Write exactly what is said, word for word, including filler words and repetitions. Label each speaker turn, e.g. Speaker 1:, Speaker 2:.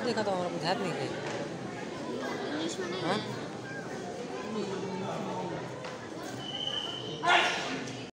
Speaker 1: देखा तो हमारा बुझात नहीं है
Speaker 2: इंग्लिश में नहीं
Speaker 1: हाँ?
Speaker 2: है।